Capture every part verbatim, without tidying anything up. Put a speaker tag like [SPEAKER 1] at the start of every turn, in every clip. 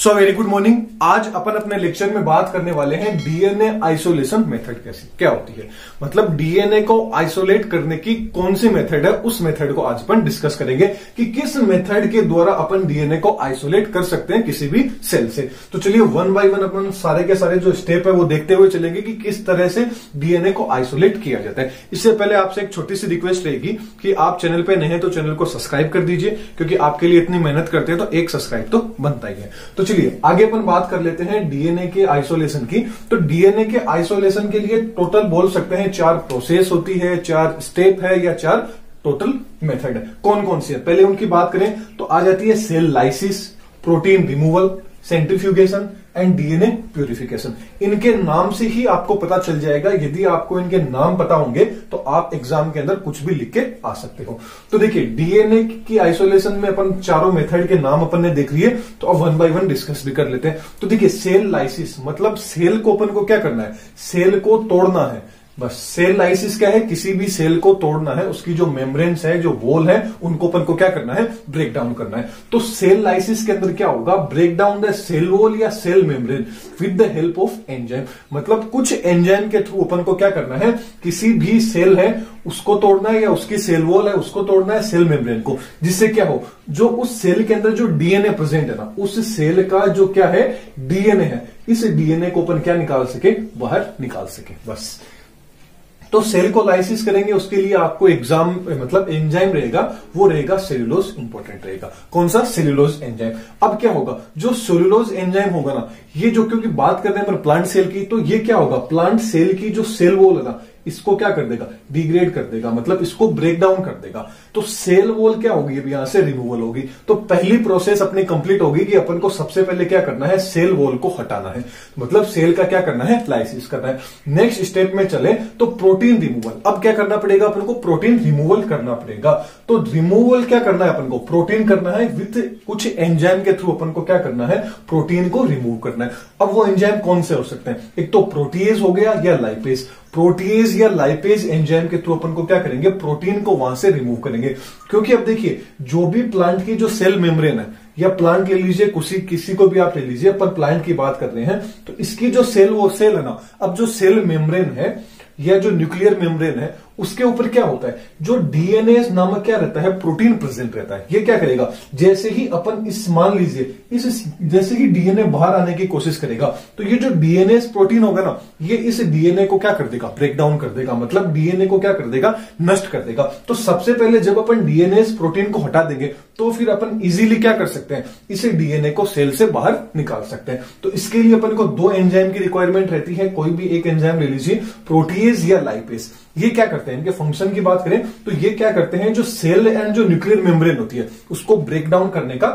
[SPEAKER 1] So very good morning. आज अपन अपने lecture में बात करने वाले हैं डीएनए आइसोलेशन मेथड कैसी क्या होती है, मतलब डीएनए को आइसोलेट करने की कौन सी मेथड है, उस मेथड को आज अपन डिस्कस करेंगे कि किस मेथड के द्वारा अपन डीएनए को आइसोलेट कर सकते हैं किसी भी सेल से। तो चलिए वन बाय वन अपन सारे के सारे जो स्टेप है वो देखते हुए चलेंगे कि किस तरह से डीएनए को आइसोलेट किया जाता है। इससे पहले आपसे एक छोटी सी रिक्वेस्ट रहेगी कि आप चैनल पे नए हैं तो चैनल को सब्सक्राइब कर दीजिए, क्योंकि आपके लिए इतनी मेहनत करते हैं तो एक सब्सक्राइब तो बनता ही है। तो चलिए आगे अपन बात कर लेते हैं डीएनए के आइसोलेशन की। तो डीएनए के आइसोलेशन के लिए टोटल बोल सकते हैं चार प्रोसेस होती है, चार स्टेप है या चार टोटल मेथड है। कौन कौन सी है पहले उनकी बात करें तो आ जाती है cell lysis, protein removal, centrifugation and DNA purification. इनके नाम से ही आपको पता चल जाएगा, यदि आपको इनके नाम पता होंगे तो आप एग्जाम के अंदर कुछ भी लिख के आ सकते हो। तो देखिए डीएनए की आइसोलेशन में अपन चारों मेथड के नाम अपन ने देख लिए, तो अब वन बाय वन डिस्कस भी कर लेते हैं। तो देखिए सेल लाइसिस मतलब सेल को अपन को क्या करना है, सेल को तोड़ना है। बस सेल लाइसिस क्या है, किसी भी सेल को तोड़ना है, उसकी जो मेम्ब्रेन्स है, जो वॉल है, उनको अपन को क्या करना है, ब्रेक डाउन करना है। तो सेल लाइसिस के अंदर क्या होगा, break down the cell wall या cell membrane with the help of enzyme. मतलब कुछ एंजाइम के थ्रू अपन को क्या करना है, किसी भी सेल है उसको तोड़ना है या उसकी सेल वॉल है उसको तोड़ना है, सेल मेम्ब्रेन को, जिससे क्या हो, जो उस सेल के अंदर जो डीएनए प्रेजेंट है ना, उस सेल का जो क्या है डीएनए है, इस डीएनए को अपन क्या निकाल सके, बाहर निकाल सके। बस तो सेल को लाइसिस करेंगे, उसके लिए आपको एग्जाम मतलब एंजाइम रहेगा, वो रहेगा सेल्यूलोज, इंपॉर्टेंट रहेगा। कौन सा, सेल्यूलोज एंजाइम। अब क्या होगा, जो सेल्यूलोज एंजाइम होगा ना, ये जो क्योंकि बात कर रहे हैं प्लांट सेल की, तो ये क्या होगा, प्लांट सेल की जो सेल वॉल है ना, इसको क्या कर देगा, डिग्रेड कर देगा, मतलब इसको ब्रेक डाउन कर देगा। तो सेल वॉल क्या होगी, अब यहां से रिमूवल होगी। तो पहली प्रोसेस अपनी कंप्लीट होगी कि अपन को सबसे पहले क्या करना है, सेल वॉल को हटाना है, मतलब सेल का क्या करना है, लाइसिस करना है। नेक्स्ट स्टेप में चले तो प्रोटीन रिमूवल। अब क्या करना पड़ेगा अपन को, प्रोटीन रिमूवल करना पड़ेगा। तो रिमूवल क्या करना है अपन को, प्रोटीन करना है विद कुछ एंजाइम के थ्रू अपन को क्या करना है, प्रोटीन को रिमूव करना है। अब वो एंजाइम कौन से हो सकते हैं, एक तो प्रोटीएज हो गया या लाइपेज। प्रोटीएज या लाइपेज एंजाइम के थ्रू अपन को क्या करेंगे, प्रोटीन को वहां से रिमूव करेंगे। क्योंकि अब देखिए जो भी प्लांट की जो सेल मेम्ब्रेन है, या प्लांट ले लीजिए, किसी किसी को भी आप ले लीजिए, पर प्लांट की बात कर रहे हैं, तो इसकी जो सेल वो सेल है ना, अब जो सेल मेम्ब्रेन है या जो न्यूक्लियर मेम्ब्रेन है, उसके ऊपर क्या होता है, जो डीएनए नामक क्या रहता है, प्रोटीन प्रेजेंट रहता है। ये क्या करेगा, जैसे ही अपन इस मान लीजिए इस जैसे ही डीएनए बाहर आने की कोशिश करेगा, तो ये जो डीएनए प्रोटीन होगा ना, ये इस डीएनए को क्या कर देगा, ब्रेक डाउन कर देगा, मतलब डीएनए को क्या कर देगा, नष्ट कर देगा। तो सबसे पहले जब अपन डीएनए प्रोटीन को हटा देंगे, तो फिर अपन इजीली क्या कर सकते हैं, इसे डीएनए को सेल से बाहर निकाल सकते हैं। तो इसके लिए अपन को दो एंजाइम की रिक्वायरमेंट रहती है, कोई भी एक एंजाइम ले लीजिए, प्रोटीएज या लाइपेज। ये क्या करते हैं, इनके फंक्शन की बात करें तो ये क्या करते हैं, जो सेल एंड जो न्यूक्लियर मेम्ब्रेन होती है उसको ब्रेक डाउन करने का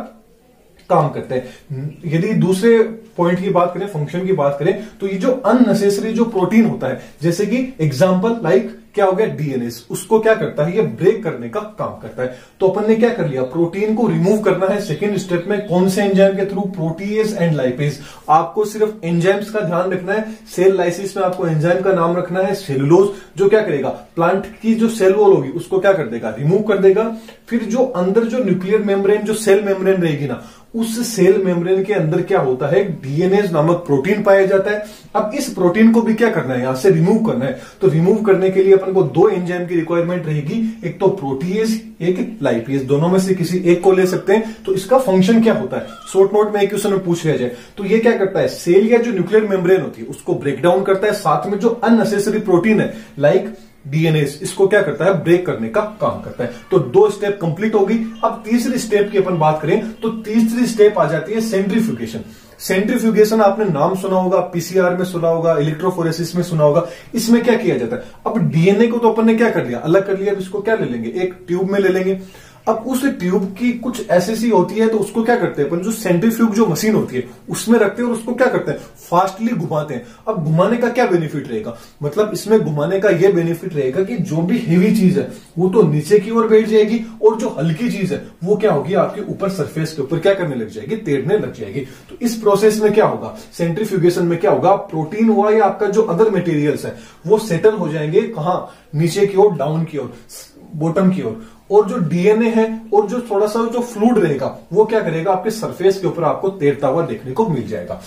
[SPEAKER 1] काम करते हैं। यदि दूसरे पॉइंट की बात करें, फंक्शन की बात करें, तो ये जो अननेसेसरी जो प्रोटीन होता है, जैसे कि एग्जांपल लाइक क्या हो गया, डीएनए, उसको क्या करता है, ये ब्रेक करने का काम करता है। तो अपन ने क्या कर लिया, प्रोटीन को रिमूव करना है सेकेंड स्टेप में, कौन से एंजाइम के थ्रू, प्रोटीएज एंड लाइपेज। आपको सिर्फ एंजाइम्स का ध्यान रखना है, सेल लाइसिस में आपको एंजाइम का नाम रखना है सेलुलोज, जो क्या करेगा, प्लांट की जो सेल वॉल होगी उसको क्या कर देगा, रिमूव कर देगा। फिर जो अंदर जो न्यूक्लियर मेम्ब्रेन, जो सेल मेम्ब्रेन रहेगी ना, उस सेल मेम्ब्रेन के अंदर क्या होता है, डीएनए नामक प्रोटीन पाया जाता है। अब इस प्रोटीन को भी क्या करना है, यहां से रिमूव करना है। तो रिमूव करने के लिए अपन को दो एंजाइम की रिक्वायरमेंट रहेगी, एक तो प्रोटीएज, एक लाइपेज, दोनों में से किसी एक को ले सकते हैं। तो इसका फंक्शन क्या होता है, शॉर्ट नोट में एक क्वेश्चन में पूछ लिया जाए तो ये क्या करता है, सेल या जो न्यूक्लियर मेम्ब्रेन होती है उसको ब्रेक डाउन करता है, साथ में जो अननेसेसरी प्रोटीन है लाइक डीएनए, इसको क्या करता है, ब्रेक करने का काम करता है। तो दो स्टेप कंप्लीट होगी। अब तीसरी स्टेप की अपन बात करें तो तीसरी स्टेप आ जाती है सेंट्रीफ्यूगेशन। सेंट्रीफ्यूगेशन आपने नाम सुना होगा, पीसीआर में सुना होगा, इलेक्ट्रोफोरेसिस में सुना होगा। इसमें क्या किया जाता है, अब डीएनए को तो अपन ने क्या कर लिया, अलग कर लिया, अब इसको क्या ले लेंगे, एक ट्यूब में ले लेंगे। अब उस ट्यूब की कुछ ऐसी सी होती है, तो उसको क्या करते हैं अपन, जो सेंट्रीफ्यूग जो मशीन होती है उसमें रखते हैं और उसको क्या करते हैं, फास्टली घुमाते हैं। अब घुमाने का क्या बेनिफिट रहेगा, मतलब इसमें घुमाने का यह बेनिफिट रहेगा कि जो भी हेवी चीज है वो तो नीचे की ओर बैठ जाएगी, और जो हल्की चीज है वो क्या होगी, आपके ऊपर सरफेस के ऊपर क्या करने लग जाएगी, तैरने लग जाएगी। तो इस प्रोसेस में क्या होगा, सेंट्रीफ्यूगेशन में क्या होगा, प्रोटीन हुआ या आपका जो अदर मटेरियल्स है वो सेटल हो जाएंगे, कहां, नीचे की ओर, डाउन की ओर, बॉटम की ओर, और जो डीएनए है और जो थोड़ा सा जो फ्लूइड रहेगा वो क्या करेगा, आपके सरफेस के ऊपर आपको तैरता हुआ देखने को मिल जाएगा।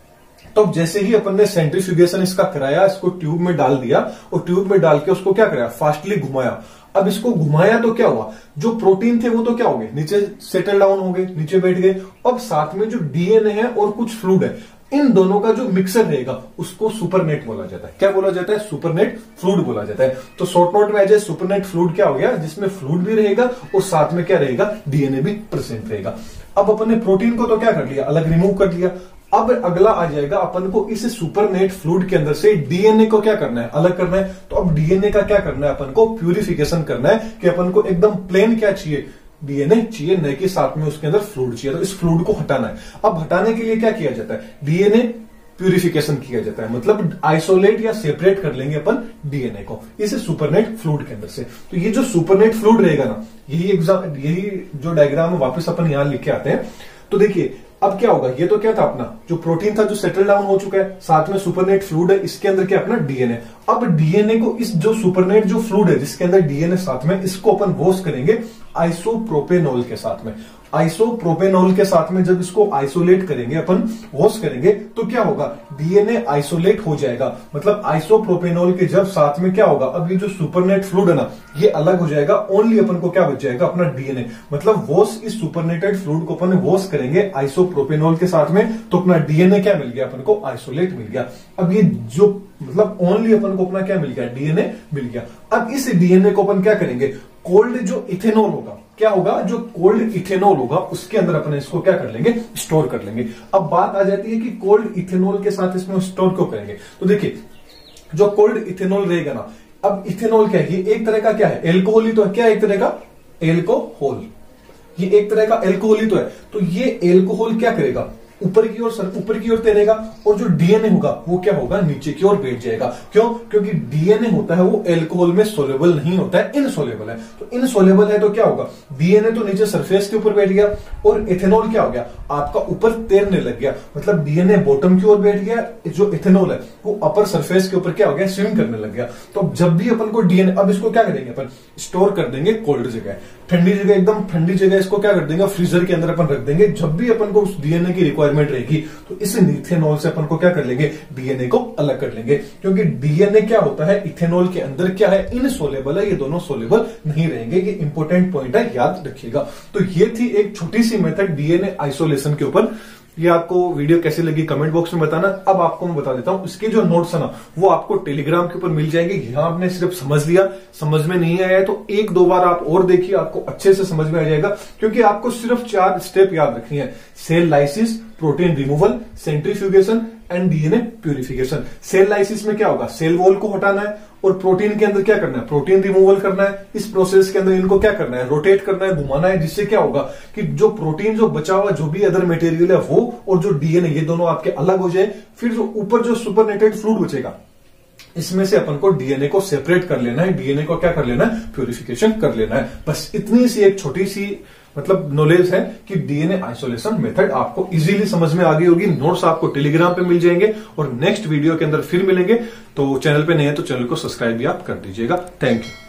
[SPEAKER 1] तो अब जैसे ही अपन ने सेंट्रीफ्यूगेशन इसका कराया, इसको ट्यूब में डाल दिया और ट्यूब में डाल के उसको क्या कराया, फास्टली घुमाया। अब इसको घुमाया तो क्या हुआ, जो प्रोटीन थे वो तो क्या हो गए, नीचे सेटल डाउन हो गए, नीचे बैठ गए। अब साथ में जो डीएनए है और कुछ फ्लूइड है, इन दोनों का जो मिक्सर रहेगा उसको सुपरनेट बोला जाता है। क्या बोला जाता है, सुपरनेट फ्लूइड बोला जाता है। तो शॉर्ट नोट में आ जाए सुपरनेट फ्लूइड क्या हो गया, जिसमें फ्लूइड भी रहेगा और साथ में क्या रहेगा, डीएनए भी प्रेजेंट रहेगा। अब अपन ने प्रोटीन को तो क्या कर लिया, अलग रिमूव कर लिया। अब अगला आ जाएगा अपन को इस सुपरनेट फ्लूइड के अंदर से डीएनए को क्या करना है, अलग करना है। तो अब डीएनए का क्या करना है, अपन को प्यूरिफिकेशन करना है कि अपन को एकदम प्लेन क्या चाहिए, डीएनए चाहिए, न कि साथ में उसके अंदर फ्लूइड चाहिए। तो इस फ्लूइड को हटाना है। अब हटाने के लिए क्या किया जाता है, डीएनए प्यूरिफिकेशन किया जाता है, मतलब आइसोलेट या सेपरेट कर लेंगे अपन डीएनए को इस सुपरनेट फ्लूइड के अंदर से। तो ये जो सुपरनेट फ्लूइड रहेगा ना, यही एग्जाम यही जो डायग्राम है वापस अपन यहां लिख के आते हैं। तो देखिए अब क्या होगा, ये तो क्या था अपना जो प्रोटीन था जो सेटल डाउन हो चुका है, साथ में सुपरनेट फ्लूइड है, इसके अंदर क्या अपना डीएनए। अब डीएनए को इस जो सुपरनेट जो फ्लूइड है जिसके अंदर डीएनए साथ में, इसको अपन वॉश करेंगे आइसोप्रोपेनॉल के साथ में। आइसोप्रोपेनॉल के साथ में जब इसको आइसोलेट करेंगे अपन, वॉश करेंगे, तो क्या होगा, डीएनए आइसोलेट हो जाएगा। मतलब आइसोप्रोपेनॉल के जब साथ में क्या होगा, अब ये जो सुपरनेट फ्लूइड है ना ये अलग हो जाएगा, ओनली अपन को क्या बच जाएगा, अपना डीएनए। मतलब वॉश इस सुपरनेटेड फ्लूइड को अपन वॉश करेंगे आइसोप्रोपेनॉल के साथ में, तो अपना डीएनए क्या मिल गया अपन को, आइसोलेट मिल गया। अब ये जो मतलब ओनली अपन को अपना क्या मिल गया, डीएनए मिल गया। अब इस डीएनए को अपन क्या करेंगे, कोल्ड जो इथेनॉल होगा, क्या होगा, जो कोल्ड इथेनॉल होगा उसके अंदर अपन इसको क्या कर लेंगे, स्टोर कर लेंगे। अब बात आ जाती है कि कोल्ड इथेनॉल के साथ इसमें स्टोर क्यों करेंगे। तो देखिए जो कोल्ड इथेनॉल रहेगा ना, अब इथेनॉल क्या है, ये एक तरह का क्या है, एल्कोहल ही तो है। क्या एक तरह का एल्कोहल, ये एक तरह का एल्कोहल ही तो है। तो ये एल्कोहल क्या करेगा, ऊपर की ओर ऊपर की ओर तैरेगा और जो डीएनए होगा वो क्या होगा, नीचे की ओर बैठ जाएगा। क्यों, क्योंकि डीएनए होता है वो एल्कोहल में सोलेबल नहीं होता है, इनसोलेबल है। तो इनसोलेबल है तो क्या होगा, डीएनए तो नीचे सरफेस के ऊपर बैठ गया और इथेनॉल क्या हो गया, आपका ऊपर तैरने लग गया। मतलब डीएनए बॉटम की ओर बैठ गया, जो इथेनॉल है वो अपर सरफेस के ऊपर क्या हो गया, स्विम करने लग गया। तो जब भी अपन को डीएनए, अब इसको क्या करेंगे अपन, स्टोर कर देंगे कोल्ड जगह, ठंडी जगह, एकदम ठंडी जगह इसको क्या कर देंगे, फ्रीजर के अंदर अपन रख देंगे। जब भी अपन को उस डीएनए की रिक्वायरमेंट रहेगी तो इस इथेनॉल से अपन को क्या कर लेंगे, डीएनए को अलग कर लेंगे। क्योंकि डीएनए क्या होता है, इथेनॉल के अंदर क्या है, इनसोलेबल है, ये दोनों सोलेबल नहीं रहेंगे। ये इंपॉर्टेंट पॉइंट है, याद रखिएगा। तो ये थी एक छोटी सी मेथड डीएनए आइसोलेशन के ऊपर। ये आपको वीडियो कैसी लगी कमेंट बॉक्स में बताना। अब आपको मैं बता देता हूं, इसके जो नोट्स है ना वो आपको टेलीग्राम के ऊपर मिल जाएंगे। यहां आपने सिर्फ समझ लिया, समझ में नहीं आया है तो एक दो बार आप और देखिए, आपको अच्छे से समझ में आ जाएगा। क्योंकि आपको सिर्फ चार स्टेप याद रखनी है, cell lysis, protein removal, centrifugation and DNA purification. Cell lysis में क्या होगा, सेल वॉल को हटाना है और प्रोटीन के अंदर क्या करना है, प्रोटीन रिमूवल करना है। इस प्रोसेस के अंदर इनको क्या करना है, रोटेट करना है, घुमाना है, जिससे क्या होगा कि जो प्रोटीन जो बचा हुआ जो भी अदर मटेरियल है वो और जो डीएनए ये दोनों आपके अलग हो जाए। फिर जो ऊपर जो सुपरनेटेड फ्लूइड बचेगा इसमें से अपन को डीएनए को सेपरेट कर लेना है, डीएनए को क्या कर लेना है, प्यूरिफिकेशन कर लेना है। बस इतनी सी एक छोटी सी मतलब नॉलेज है कि डीएनए आइसोलेशन मेथड आपको इजीली समझ में आ गई होगी। नोट्स आपको टेलीग्राम पे मिल जाएंगे और नेक्स्ट वीडियो के अंदर फिर मिलेंगे। तो चैनल पे नए हैं तो चैनल को सब्सक्राइब भी आप कर दीजिएगा। Thank you.